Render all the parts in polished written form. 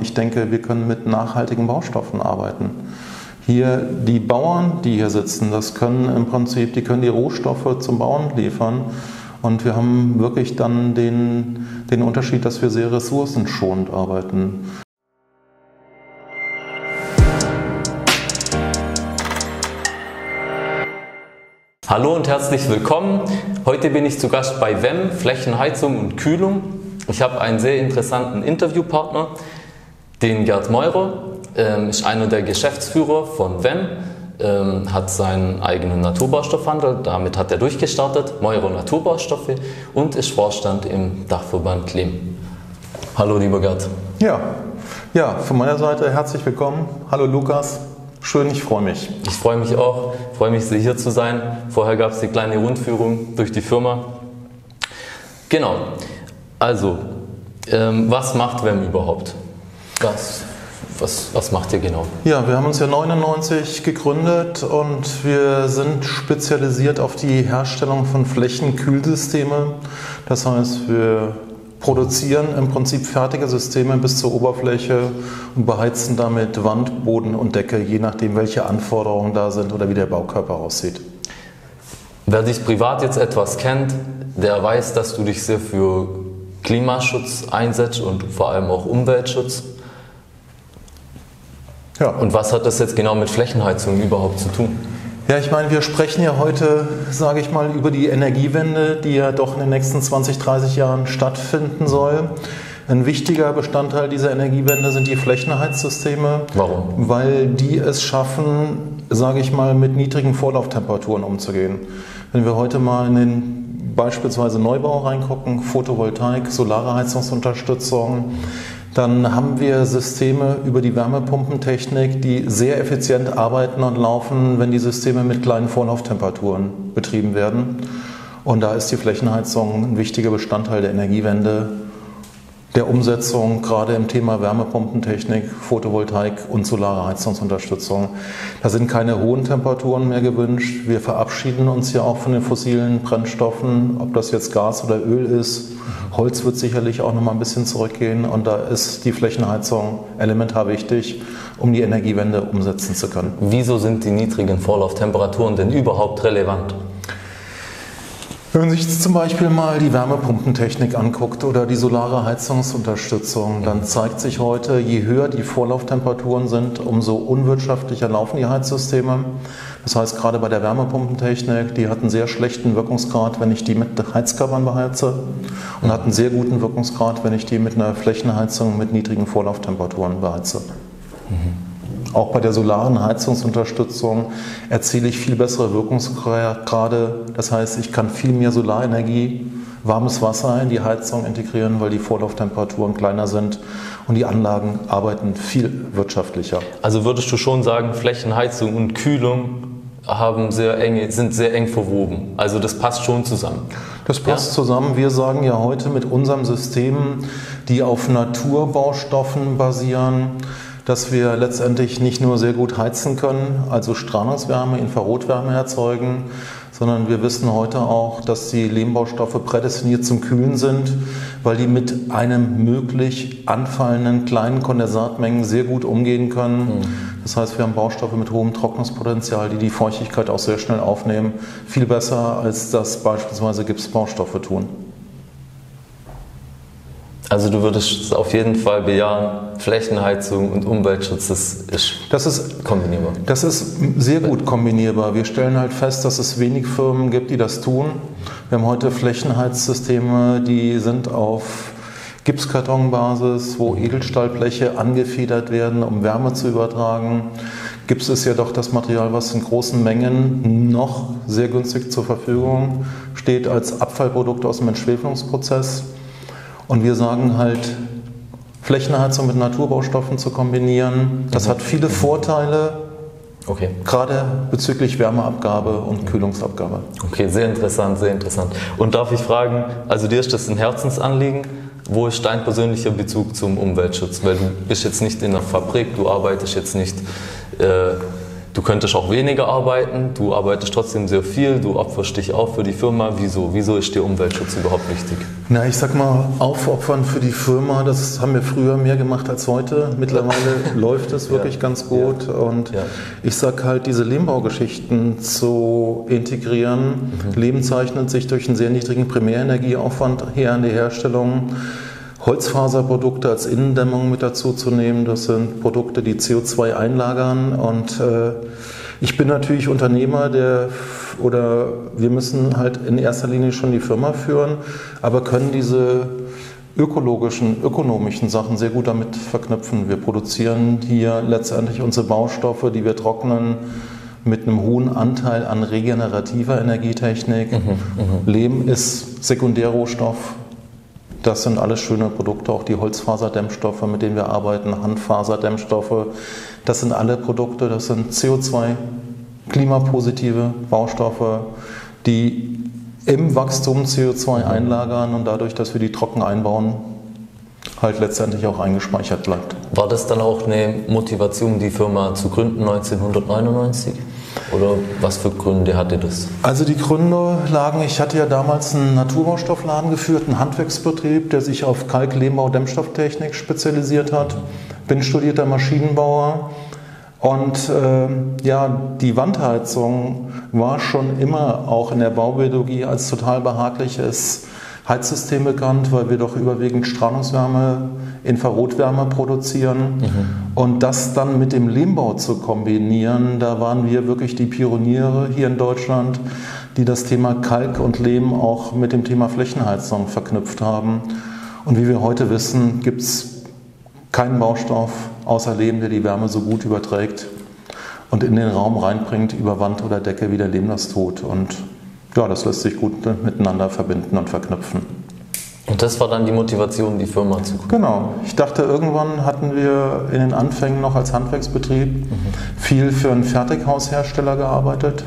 Ich denke, wir können mit nachhaltigen Baustoffen arbeiten. Hier die Bauern, die hier sitzen, das können im Prinzip, die können die Rohstoffe zum Bauen liefern. Und wir haben wirklich dann den Unterschied, dass wir sehr ressourcenschonend arbeiten. Hallo und herzlich willkommen. Heute bin ich zu Gast bei WEM, Flächenheizung und Kühlung. Ich habe einen sehr interessanten Interviewpartner, den Gerd Meurer, ist einer der Geschäftsführer von WEM, hat seinen eigenen Naturbaustoffhandel, damit hat er durchgestartet, Meurer Naturbaustoffe, und ist Vorstand im Dachverband Lehm. Hallo lieber Gerd. Ja, von meiner Seite herzlich willkommen. Hallo Lukas. Schön, ich freue mich. Ich freue mich auch, freue mich, hier zu sein. Vorher gab es die kleine Rundführung durch die Firma. Genau, also, was macht WEM überhaupt? Was macht ihr genau? Ja, wir haben uns ja 1999 gegründet und wir sind spezialisiert auf die Herstellung von Flächenkühlsystemen. Das heißt, wir produzieren im Prinzip fertige Systeme bis zur Oberfläche und beheizen damit Wand, Boden und Decke, je nachdem, welche Anforderungen da sind oder wie der Baukörper aussieht. Wer dich privat jetzt etwas kennt, der weiß, dass du dich sehr für Klimaschutz einsetzt und vor allem auch Umweltschutz. Ja. Und was hat das jetzt genau mit Flächenheizung überhaupt zu tun? Ja, ich meine, wir sprechen ja heute, sage ich mal, über die Energiewende, die ja doch in den nächsten 20, 30 Jahren stattfinden soll. Ein wichtiger Bestandteil dieser Energiewende sind die Flächenheizsysteme. Warum? Weil die es schaffen, sage ich mal, mit niedrigen Vorlauftemperaturen umzugehen. Wenn wir heute mal in den beispielsweise Neubau reingucken, Photovoltaik, solare Heizungsunterstützung, dann haben wir Systeme über die Wärmepumpentechnik, die sehr effizient arbeiten und laufen, wenn die Systeme mit kleinen Vorlauftemperaturen betrieben werden. Und da ist die Flächenheizung ein wichtiger Bestandteil der Energiewende, der Umsetzung, gerade im Thema Wärmepumpentechnik, Photovoltaik und solare Heizungsunterstützung. Da sind keine hohen Temperaturen mehr gewünscht. Wir verabschieden uns ja auch von den fossilen Brennstoffen, ob das jetzt Gas oder Öl ist. Holz wird sicherlich auch noch mal ein bisschen zurückgehen und da ist die Flächenheizung elementar wichtig, um die Energiewende umsetzen zu können. Wieso sind die niedrigen Vorlauftemperaturen denn überhaupt relevant? Wenn man sich jetzt zum Beispiel mal die Wärmepumpentechnik anguckt oder die solare Heizungsunterstützung, dann zeigt sich heute, je höher die Vorlauftemperaturen sind, umso unwirtschaftlicher laufen die Heizsysteme. Das heißt, gerade bei der Wärmepumpentechnik, die hat einen sehr schlechten Wirkungsgrad, wenn ich die mit Heizkörpern beheize, und hat einen sehr guten Wirkungsgrad, wenn ich die mit einer Flächenheizung mit niedrigen Vorlauftemperaturen beheize. Auch bei der solaren Heizungsunterstützung erziele ich viel bessere Wirkungsgrade. Das heißt, ich kann viel mehr Solarenergie, warmes Wasser in die Heizung integrieren, weil die Vorlauftemperaturen kleiner sind und die Anlagen arbeiten viel wirtschaftlicher. Also würdest du schon sagen, Flächenheizung und Kühlung sind sehr eng verwoben. Also das passt schon zusammen. Das passt zusammen. Wir sagen ja heute mit unserem System, die auf Naturbaustoffen basieren, dass wir letztendlich nicht nur sehr gut heizen können, also Strahlungswärme, Infrarotwärme erzeugen, sondern wir wissen heute auch, dass die Lehmbaustoffe prädestiniert zum Kühlen sind, weil die mit einem möglich anfallenden kleinen Kondensatmengen sehr gut umgehen können. Das heißt, wir haben Baustoffe mit hohem Trocknungspotenzial, die die Feuchtigkeit auch sehr schnell aufnehmen, viel besser als das beispielsweise Gipsbaustoffe tun. Also du würdest auf jeden Fall bejahen, Flächenheizung und Umweltschutz, das ist kombinierbar. Das ist sehr gut kombinierbar. Wir stellen halt fest, dass es wenig Firmen gibt, die das tun. Wir haben heute Flächenheizsysteme, die sind auf Gipskartonbasis, wo Edelstahlbleche angefedert werden, um Wärme zu übertragen. Gips ist ja doch das Material, was in großen Mengen noch sehr günstig zur Verfügung steht als Abfallprodukt aus dem Entschwefelungsprozess. Und wir sagen halt, Flächenheizung mit Naturbaustoffen zu kombinieren, das hat viele Vorteile, gerade bezüglich Wärmeabgabe und Kühlungsabgabe. Okay, sehr interessant, sehr interessant. Und darf ich fragen, also dir ist das ein Herzensanliegen, wo ist dein persönlicher Bezug zum Umweltschutz? Weil du bist jetzt nicht in der Fabrik, du arbeitest jetzt nicht du könntest auch weniger arbeiten, du arbeitest trotzdem sehr viel, du opferst dich auch für die Firma. Wieso ist dir Umweltschutz überhaupt wichtig? Na, ich sag mal, aufopfern für die Firma, das haben wir früher mehr gemacht als heute. Mittlerweile läuft es wirklich ganz gut. Und ich sag halt, diese Lehmbaugeschichten zu integrieren. Lehm zeichnet sich durch einen sehr niedrigen Primärenergieaufwand her in die Herstellung. Holzfaserprodukte als Innendämmung mit dazu zu nehmen, das sind Produkte, die CO2 einlagern. Und ich bin natürlich Unternehmer, wir müssen halt in erster Linie schon die Firma führen, aber können diese ökonomischen Sachen sehr gut damit verknüpfen. Wir produzieren hier letztendlich unsere Baustoffe, die wir trocknen, mit einem hohen Anteil an regenerativer Energietechnik. Lehm ist Sekundärrohstoff. Das sind alles schöne Produkte, auch die Holzfaserdämmstoffe, mit denen wir arbeiten, Handfaserdämmstoffe. Das sind alle Produkte, das sind CO2, klimapositive Baustoffe, die im Wachstum CO2 einlagern und dadurch, dass wir die trocken einbauen, halt letztendlich auch eingespeichert bleibt. War das dann auch eine Motivation, die Firma zu gründen 1999? Oder was für Gründe hatte das? Also die Gründe lagen, ich hatte ja damals einen Naturbaustoffladen geführt, einen Handwerksbetrieb, der sich auf Kalk, Lehmbau, Dämmstofftechnik spezialisiert hat. Bin studierter Maschinenbauer und die Wandheizung war schon immer auch in der Baubiologie als total behagliches Heizsystem bekannt, weil wir doch überwiegend Strahlungswärme, Infrarotwärme produzieren. Und das dann mit dem Lehmbau zu kombinieren, da waren wir wirklich die Pioniere hier in Deutschland, die das Thema Kalk und Lehm auch mit dem Thema Flächenheizung verknüpft haben. Und wie wir heute wissen, gibt es keinen Baustoff außer Lehm, der die Wärme so gut überträgt und in den Raum reinbringt, über Wand oder Decke, wie der Lehm das tut. Und ja, das lässt sich gut miteinander verbinden und verknüpfen. Und das war dann die Motivation, die Firma zu gründen? Genau. Ich dachte, irgendwann hatten wir in den Anfängen noch als Handwerksbetrieb viel für einen Fertighaushersteller gearbeitet,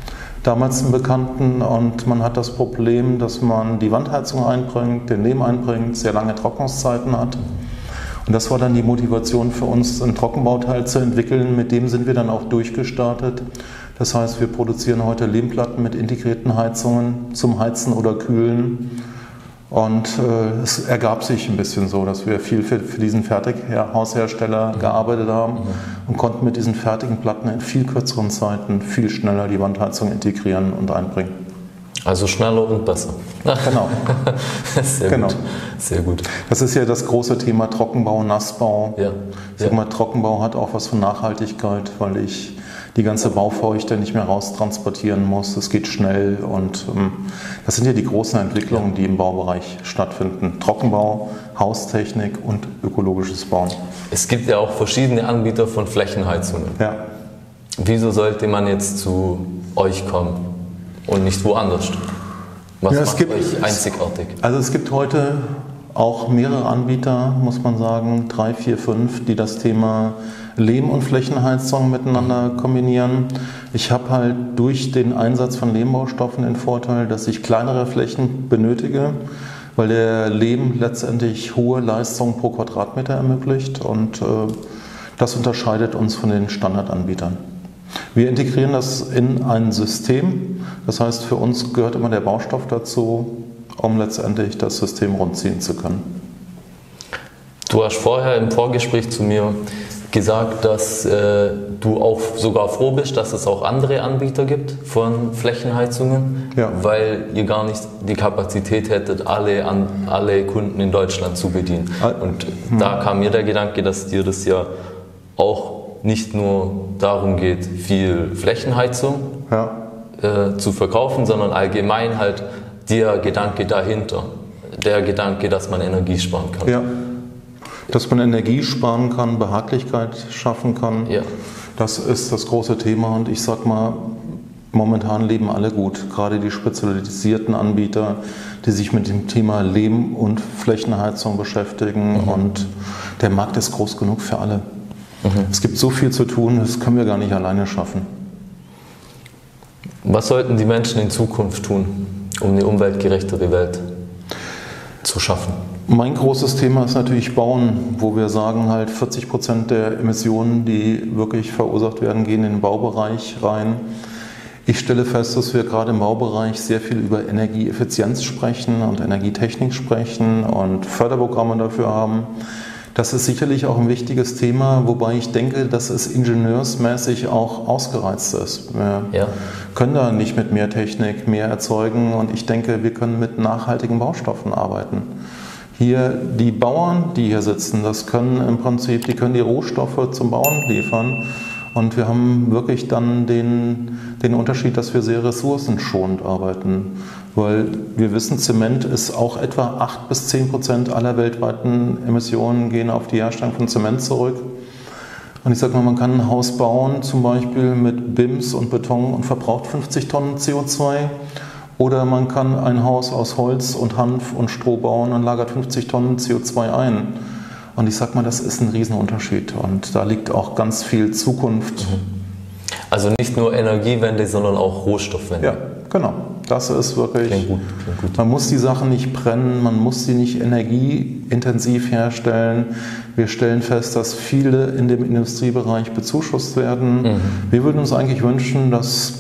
damals einen Bekannten, und man hat das Problem, dass man die Wandheizung einbringt, den Lehm einbringt, sehr lange Trocknungszeiten hat. Und das war dann die Motivation für uns, ein Trockenbauteil zu entwickeln. Mit dem sind wir dann auch durchgestartet. Das heißt, wir produzieren heute Lehmplatten mit integrierten Heizungen zum Heizen oder Kühlen. Und es ergab sich ein bisschen so, dass wir viel für diesen Fertighaushersteller gearbeitet haben und konnten mit diesen fertigen Platten in viel kürzeren Zeiten viel schneller die Wandheizung integrieren und einbringen. Also schneller und besser. Genau. Sehr gut. Sehr gut. Das ist ja das große Thema Trockenbau, Nassbau. Ja. Ich sag mal, Trockenbau hat auch was von Nachhaltigkeit, weil ich die ganze Baufeuchte nicht mehr raustransportieren muss. Es geht schnell und das sind ja die großen Entwicklungen, die im Baubereich stattfinden. Trockenbau, Haustechnik und ökologisches Bauen. Es gibt ja auch verschiedene Anbieter von Flächenheizungen. Ja. Wieso sollte man jetzt zu euch kommen und nicht woanders? Was macht euch einzigartig? Also es gibt heute auch mehrere Anbieter, muss man sagen, 3, 4, 5, die das Thema Lehm- und Flächenheizung miteinander kombinieren. Ich habe halt durch den Einsatz von Lehmbaustoffen den Vorteil, dass ich kleinere Flächen benötige, weil der Lehm letztendlich hohe Leistung pro Quadratmeter ermöglicht, und das unterscheidet uns von den Standardanbietern. Wir integrieren das in ein System, das heißt, für uns gehört immer der Baustoff dazu, um letztendlich das System rundziehen zu können. Du hast vorher im Vorgespräch zu mir gesagt, dass du auch sogar froh bist, dass es auch andere Anbieter gibt von Flächenheizungen, weil ihr gar nicht die Kapazität hättet, alle Kunden in Deutschland zu bedienen. Und da kam mir der Gedanke, dass dir das ja auch nicht nur darum geht, viel Flächenheizung zu verkaufen, sondern allgemein halt der Gedanke dahinter, der Gedanke, dass man Energie sparen kann. Ja. Dass man Energie sparen kann, Behaglichkeit schaffen kann, das ist das große Thema. Und ich sag mal, momentan leben alle gut. Gerade die spezialisierten Anbieter, die sich mit dem Thema Lehm- und Flächenheizung beschäftigen. Und der Markt ist groß genug für alle. Es gibt so viel zu tun, das können wir gar nicht alleine schaffen. Was sollten die Menschen in Zukunft tun, um eine umweltgerechtere Welt zu schaffen? Mein großes Thema ist natürlich Bauen, wo wir sagen, halt 40% der Emissionen, die wirklich verursacht werden, gehen in den Baubereich rein. Ich stelle fest, dass wir gerade im Baubereich sehr viel über Energieeffizienz sprechen und Energietechnik sprechen und Förderprogramme dafür haben. Das ist sicherlich auch ein wichtiges Thema, wobei ich denke, dass es ingenieursmäßig auch ausgereizt ist. Wir können da nicht mit mehr Technik mehr erzeugen und ich denke, wir können mit nachhaltigen Baustoffen arbeiten. Hier die Bauern, die hier sitzen, das können im Prinzip, die können die Rohstoffe zum Bauen liefern. Und wir haben wirklich dann den Unterschied, dass wir sehr ressourcenschonend arbeiten. Weil wir wissen, Zement ist auch etwa 8-10% aller weltweiten Emissionen gehen auf die Herstellung von Zement zurück. Und ich sage mal, man kann ein Haus bauen, zum Beispiel mit BIMs und Beton und verbraucht 50 Tonnen CO2. Oder man kann ein Haus aus Holz und Hanf und Stroh bauen und lagert 50 Tonnen CO2 ein. Und ich sag mal, das ist ein Riesenunterschied und da liegt auch ganz viel Zukunft. Also nicht nur Energiewende, sondern auch Rohstoffwende. Ja, genau. Das ist wirklich. Klingt gut. Man muss die Sachen nicht brennen, man muss sie nicht energieintensiv herstellen. Wir stellen fest, dass viele in dem Industriebereich bezuschusst werden. Wir würden uns eigentlich wünschen, dass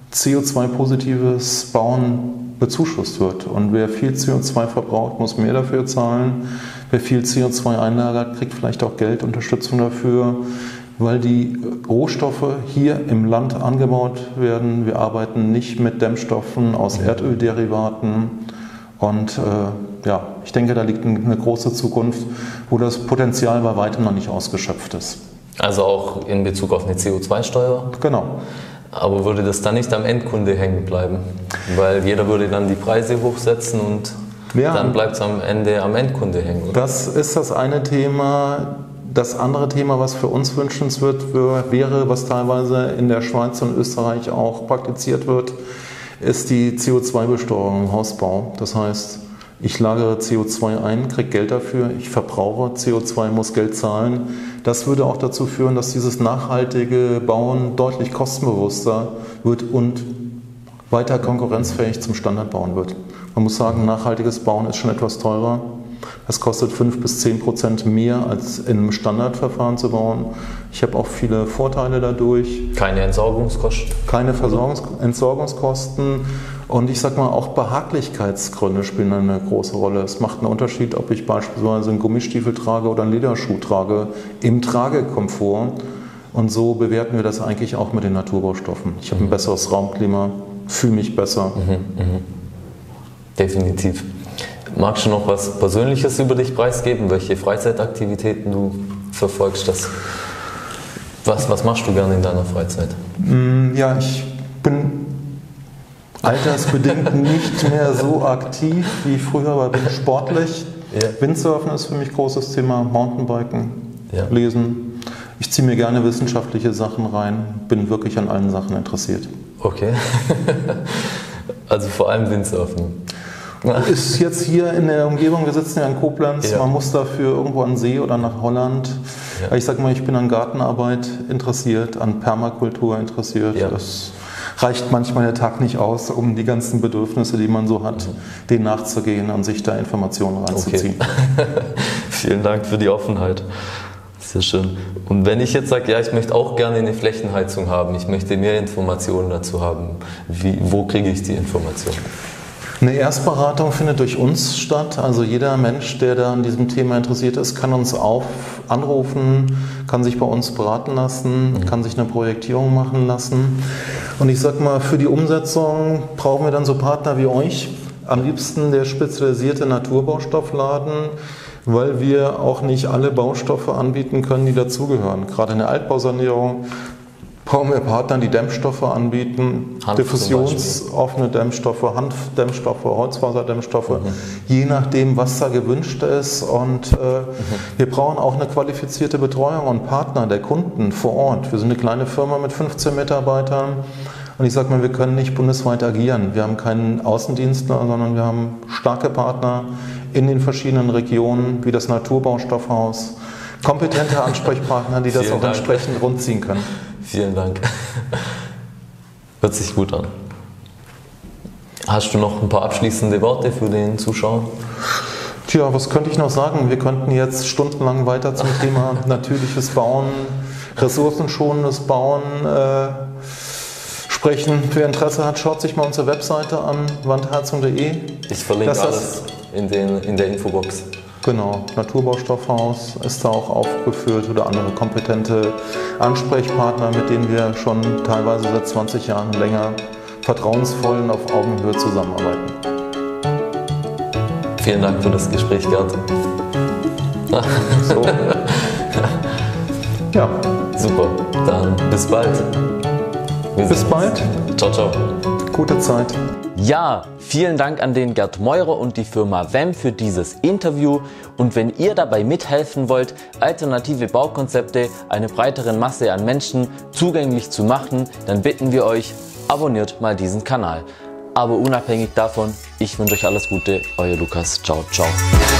CO2-positives Bauen bezuschusst wird. Und wer viel CO2 verbraucht, muss mehr dafür zahlen. Wer viel CO2 einlagert, kriegt vielleicht auch Geld, Unterstützung dafür, weil die Rohstoffe hier im Land angebaut werden. Wir arbeiten nicht mit Dämmstoffen aus Erdölderivaten. Und ich denke, da liegt eine große Zukunft, wo das Potenzial bei weitem noch nicht ausgeschöpft ist. Also auch in Bezug auf eine CO2-Steuer? Genau. Aber würde das dann nicht am Endkunde hängen bleiben? Weil jeder würde dann die Preise hochsetzen und dann bleibt es am Ende am Endkunde hängen, oder? Das ist das eine Thema. Das andere Thema, was für uns wünschenswert wäre, was teilweise in der Schweiz und Österreich auch praktiziert wird, ist die CO2-Besteuerung im Hausbau. Das heißt, ich lagere CO2 ein, kriege Geld dafür, ich verbrauche CO2, muss Geld zahlen. Das würde auch dazu führen, dass dieses nachhaltige Bauen deutlich kostenbewusster wird und weiter konkurrenzfähig zum Standardbauen wird. Man muss sagen, nachhaltiges Bauen ist schon etwas teurer. Es kostet 5-10% mehr, als in einem Standardverfahren zu bauen. Ich habe auch viele Vorteile dadurch. Keine Entsorgungskosten? Keine Entsorgungskosten. Und ich sage mal, auch Behaglichkeitsgründe spielen eine große Rolle. Es macht einen Unterschied, ob ich beispielsweise einen Gummistiefel trage oder einen Lederschuh trage, im Tragekomfort. Und so bewerten wir das eigentlich auch mit den Naturbaustoffen. Ich habe ein besseres Raumklima, fühle mich besser. Definitiv. Magst du noch was Persönliches über dich preisgeben? Welche Freizeitaktivitäten du verfolgst? Was machst du gerne in deiner Freizeit? Ja, ich bin altersbedingt nicht mehr so aktiv wie früher, aber bin sportlich. Ja. Windsurfen ist für mich ein großes Thema, Mountainbiken, Lesen. Ich ziehe mir gerne wissenschaftliche Sachen rein, bin wirklich an allen Sachen interessiert. Okay. Also vor allem Windsurfen. Ist jetzt hier in der Umgebung, wir sitzen ja in Koblenz, man muss dafür irgendwo an den See oder nach Holland. Ja. Ich sag mal, ich bin an Gartenarbeit interessiert, an Permakultur interessiert. Ja. Das reicht manchmal der Tag nicht aus, um die ganzen Bedürfnisse, die man so hat, denen nachzugehen und sich da Informationen reinzuziehen. Okay. Vielen Dank für die Offenheit. Sehr schön. Und wenn ich jetzt sage, ja, ich möchte auch gerne eine Flächenheizung haben, ich möchte mehr Informationen dazu haben, wo kriege ich die Informationen? Eine Erstberatung findet durch uns statt. Also jeder Mensch, der da an diesem Thema interessiert ist, kann uns anrufen, kann sich bei uns beraten lassen, kann sich eine Projektierung machen lassen. Und ich sag mal, für die Umsetzung brauchen wir dann so Partner wie euch. Am liebsten der spezialisierte Naturbaustoffladen, weil wir auch nicht alle Baustoffe anbieten können, die dazugehören. Gerade in der Altbausanierung brauchen wir Partner, die Dämmstoffe anbieten, diffusionsoffene Dämmstoffe, Hanfdämmstoffe, Holzfaserdämmstoffe, je nachdem, was da gewünscht ist. Und wir brauchen auch eine qualifizierte Betreuung und Partner der Kunden vor Ort. Wir sind eine kleine Firma mit 15 Mitarbeitern und ich sage mal, wir können nicht bundesweit agieren. Wir haben keinen Außendienstler, sondern wir haben starke Partner in den verschiedenen Regionen, wie das Naturbaustoffhaus, kompetente Ansprechpartner, die das auch entsprechend rundziehen können. Vielen Dank. Hört sich gut an. Hast du noch ein paar abschließende Worte für den Zuschauer? Tja, was könnte ich noch sagen? Wir könnten jetzt stundenlang weiter zum Thema natürliches Bauen, ressourcenschonendes Bauen sprechen. Wer Interesse hat, schaut sich mal unsere Webseite an, wandheizung.de. Ich verlinke alles in der Infobox. Genau, Naturbaustoffhaus ist da auch aufgeführt oder andere kompetente Ansprechpartner, mit denen wir schon teilweise seit 20 Jahren länger vertrauensvoll und auf Augenhöhe zusammenarbeiten. Vielen Dank für das Gespräch, Gerd. So. Ja. Super, dann bis bald. Bis bald. Ciao, ciao. Gute Zeit. Ja, vielen Dank an den Gerd Meurer und die Firma WEM für dieses Interview. Und wenn ihr dabei mithelfen wollt, alternative Baukonzepte einer breiteren Masse an Menschen zugänglich zu machen, dann bitten wir euch, abonniert mal diesen Kanal. Aber unabhängig davon, ich wünsche euch alles Gute, euer Lukas. Ciao, ciao.